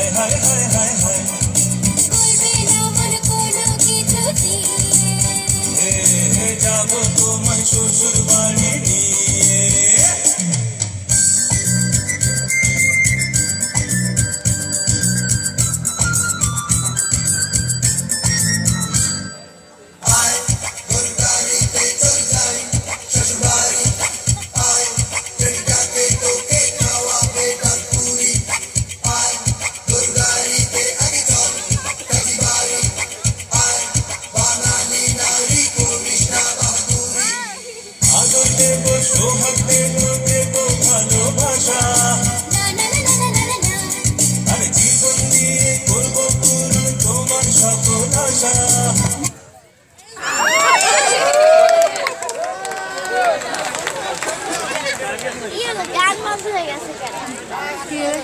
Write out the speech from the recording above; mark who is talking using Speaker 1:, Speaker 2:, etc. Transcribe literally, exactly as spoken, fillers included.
Speaker 1: হায় হায় হায় হায়
Speaker 2: করবে না মন কোনো কিছু দিয়ে
Speaker 1: হে হে যাবো তোমায় শ্বশুর বাড়ি নিয়ে সোহাগ দেব দেব ভালোবাসা
Speaker 2: না না না না না না
Speaker 1: আরে জীবন দিয়ে করবো পূরণ তোমার সকল আশা
Speaker 2: ইয়ে গান বন্ধ হয়ে গেছে কেন